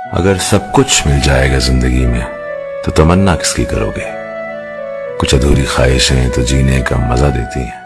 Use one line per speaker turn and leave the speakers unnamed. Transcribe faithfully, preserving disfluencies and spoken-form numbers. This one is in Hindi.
अगर सब कुछ मिल जाएगा जिंदगी में तो तमन्ना किसकी करोगे? कुछ अधूरी ख्वाहिशें तो जीने का मजा देती हैं।